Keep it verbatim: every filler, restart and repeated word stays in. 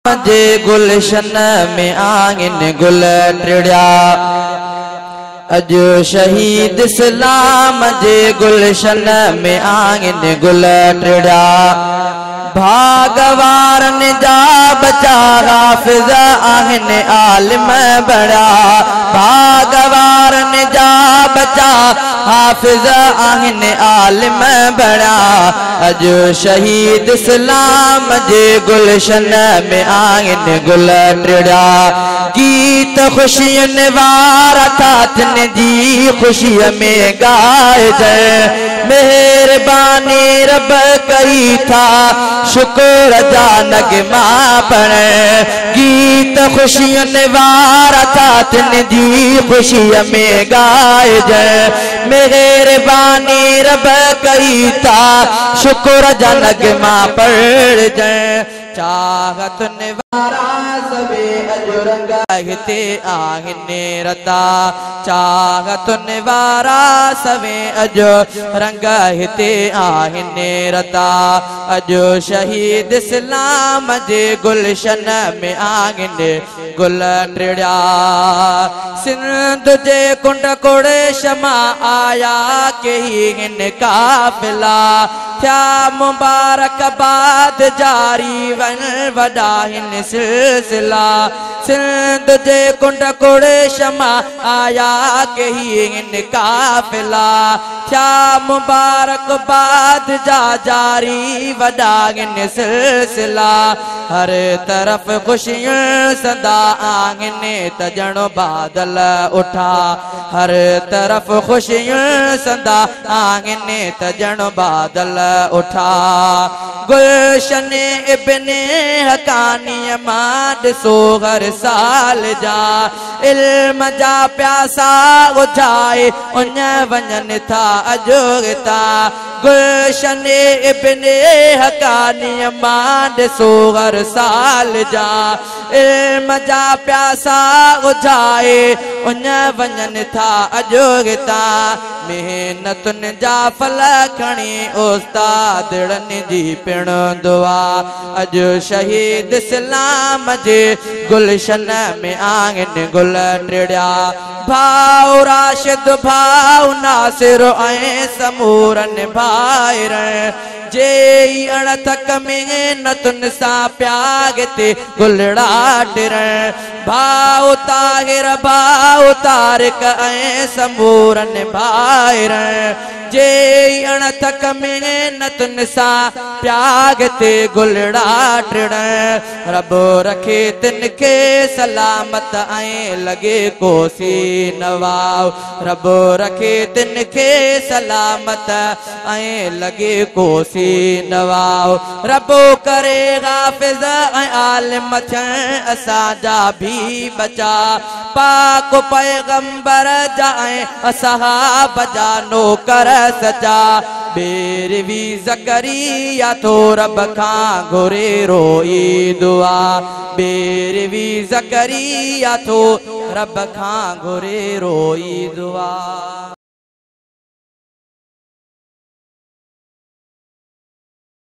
जे गुलशन में आंगन गुल टिड़िया अजो शहीद इस्लाम जे गुलशन में आंगन गुल टिड़िया भागवारन जा बचा हाफिज आहिन आलिम बड़ा भागवारन जा बचा हाफिज आहिन आलिम बड़ा अजो शहीद इस्लाम जे गुलशन में आहिन गुल टिड़िया गीत खुशियन वारा थातन जी खुशी में गाए जाए मेहरबानी रब कई था शुक्र जानक माँ पर गीत खुशियन वारा थातन जी खुशी में गाए जाए मेहरबानी रब कई था शुक्र जानक माँ पर जाए चाहत निवारा सबे अजुरंगा हिते आहिने रता चाहत निवारा सबे अजो रंगा हिते आहिने रता अजो शहीद इस्लाम जे गुलशन में आहिने गुल टिड़िया सिंध जे कुंड कोड़े शमा आया के ही हिन काफिला क्या मुबारकबाद जारी वन वडा हिन सिलसिला सिंध जे कुंड कोड़े शमा आया के ही हिन काफिला क्या मुबारकबाद जा जारी वडा हिन सिलसिला हर तरफ खुशियां सदा आंगने तजणो बादल उठा हर तरफ खुशियां सदा आंगने तजणो बादल उठा गुलशन इब्ने हकानी मां ॾिसो हर साल जा इल्म जा प्यासा उजाए उन वञनि था अजोगता गुलशन इब्ने हकानी मां ॾिसो हर साल जा इल्म जा प्यासा उजाए उन वञनि था अजोगता मेहनतुन जा फल खणी उस्तादड़नि जी पिण दुआ अज शहीद इस्लाम जे गुलशन में आंगन गुल टिड़िया भाउ राशिद भाउ नासिर ऐं समूरन भाइर जे अणथक मेहनतुन सां प्यागते गुलड़ा टिर भाउ ताहिर भाउ तारिक ऐं समूरन भाइर जे अणथक मेहनतुन सां प्यागते गुलड़ा टिड़ रबो रखे तिन खे सलामत ऐं लगे कोसी नवाव रबो रखे तिन खे सलामत ऐं लगे कोसी नवाव रबो करे हाफिज ऐं आलिम थियण असांजा भी बचा पाक पैगंबर जा ऐं असहाब जा नौकर सचा बेरवी ज़करिया तो रब खां घुरे रोई दुआ बेरवी ज़करिया तो रब खां घुरे रोई दुआ।